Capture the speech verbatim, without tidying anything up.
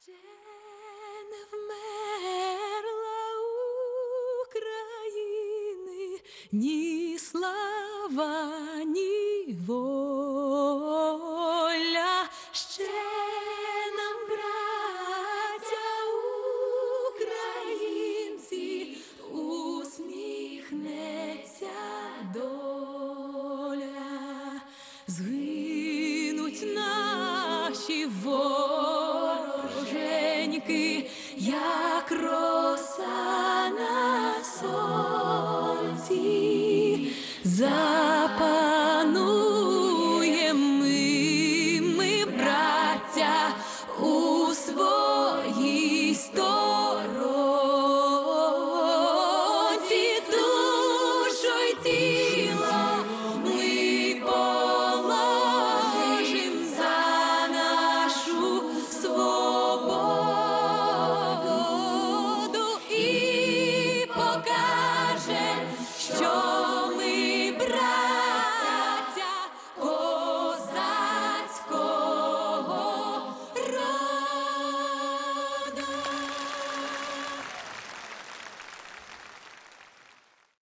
Ще не вмерла України ні слава, ні воля. Ще нам, браття українці, усміхнеться доля. Згинуть наші вороженьки, як роса на сонці. Запа